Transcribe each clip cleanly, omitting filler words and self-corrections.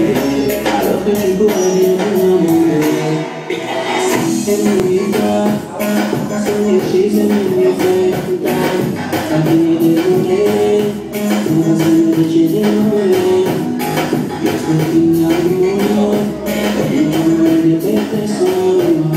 Alors que tu pourrais bien m'aimer. And when you die, so you're chasing in your face. I need it again. I see that you didn't win. You're thinking I'm more. I'm ready to take this on.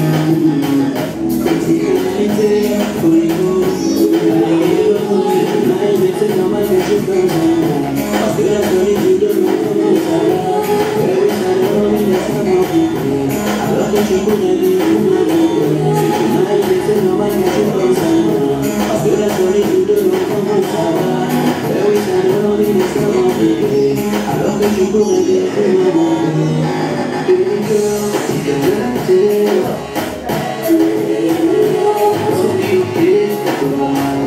Continuity for you. I give up on you. I ain't missing on my future girls. I feel like I need you to know. Every time I want you, that's how I'm feeling. I love that you put it in my mind. I ain't missing on my future girls. I feel like I need you to know. Every time I want you, that's how I'm feeling. I love that you put it in my mind. Baby girl, you can let it. So you get the one.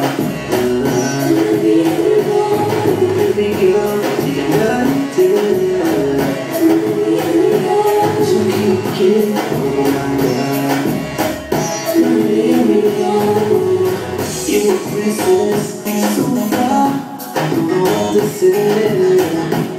Baby girl, you can let it. So you get the one. You were princess, so far. I don't know what to say.